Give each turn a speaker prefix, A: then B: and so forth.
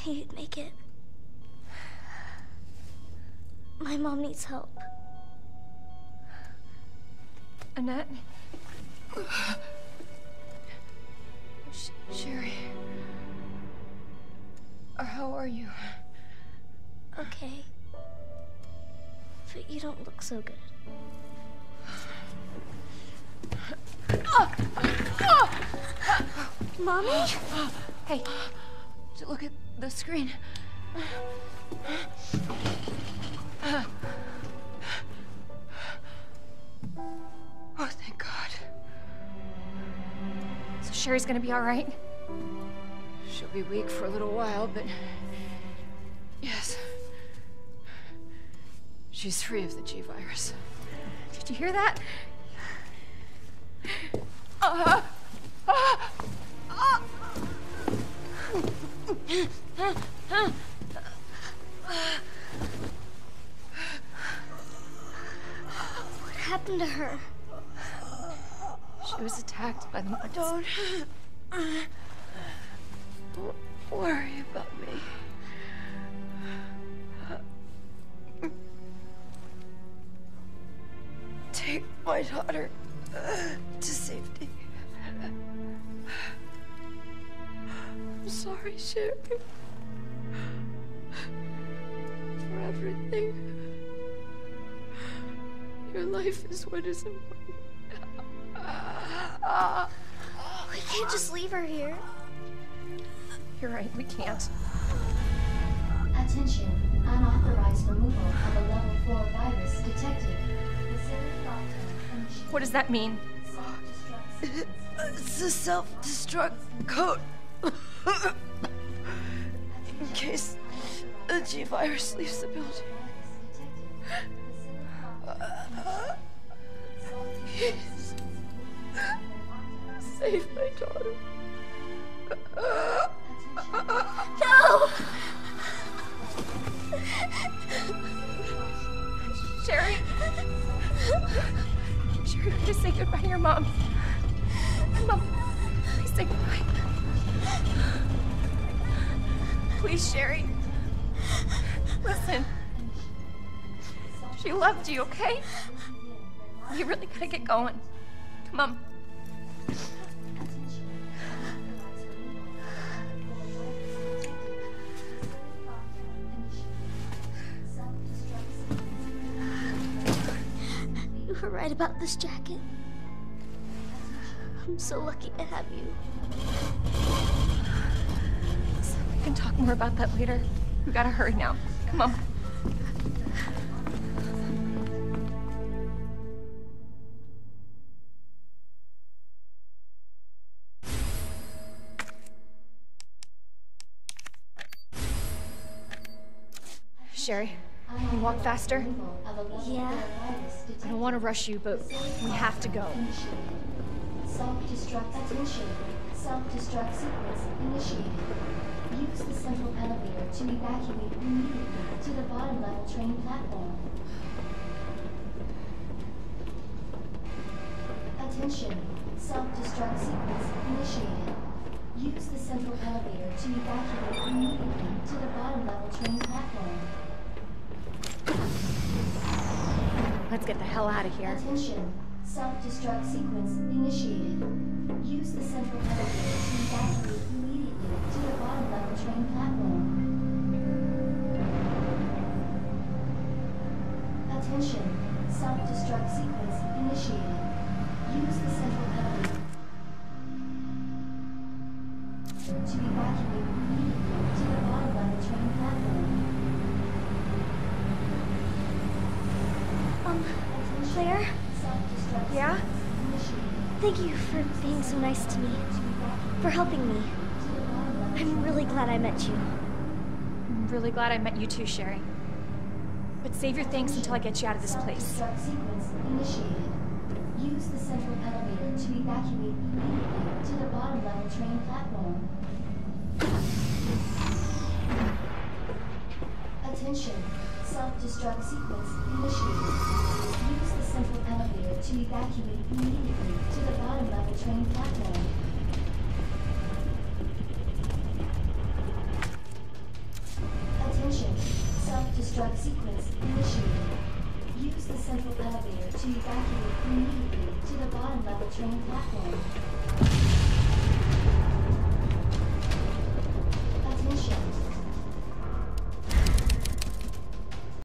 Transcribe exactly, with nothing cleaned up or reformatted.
A: you'd make it. My mom needs help.
B: Annette? Sh Sherry? Or how are you?
A: Okay. But you don't look so good. Mommy?
B: Hey, look at the screen. Oh, thank God. So Sherry's gonna be all right? She'll be weak for a little while, but yes. She's free of the G virus. Did you hear that? Uh, uh, uh.
A: What happened to her?
B: She was attacked by the monsters.
C: Don't worry about me. Take my daughter to safety. I'm sorry, Sherry, for everything. Your life is what is important.
A: We can't just leave her here.
B: You're right, we can't.
D: Attention, unauthorized removal of a level four virus detected.
B: What does that mean?
C: It's a self-destruct code. In case the G virus leaves the building. Please. Save my daughter.
A: No!
B: Sherry? Sherry, please say goodbye to your mom. Mom, please say goodbye. Please, Sherry. Listen. She loved you, okay? You really gotta get going. Come on.
A: You were right about this jacket. I'm so lucky to have you.
B: So we can talk more about that later. We gotta hurry now. Come on. Sherry, can you walk faster?
A: Yeah.
B: I don't want to rush you, but we have to go.
D: Self-destruct attention. Self-destruct sequence initiated. Use the central elevator to evacuate immediately to the bottom level train platform. Attention. Self-destruct sequence initiated. Use the central elevator to evacuate immediately to the bottom level train platform.
B: Let's get the hell out of here.
D: Attention. Self-destruct sequence initiated. Use the central elevator to evacuate immediately to the bottom level train platform. Attention. Self-destruct sequence initiated. Use the central elevator to evacuate immediately to the bottom level train platform.
A: Um, Claire? Yeah? Thank you for being so nice to me. For helping me. I'm really glad I met you.
B: I'm really glad I met you too, Sherry. But save your thanks until I get you out of this place.
D: Sequence initiated. Use the central elevator to evacuate immediately to the bottom level train platform. Attention. Self-destruct sequence initiated. Use the central elevator to evacuate immediately to the bottom level train platform. sequence initiated. Use the central elevator to evacuate immediately to the bottom level train platform.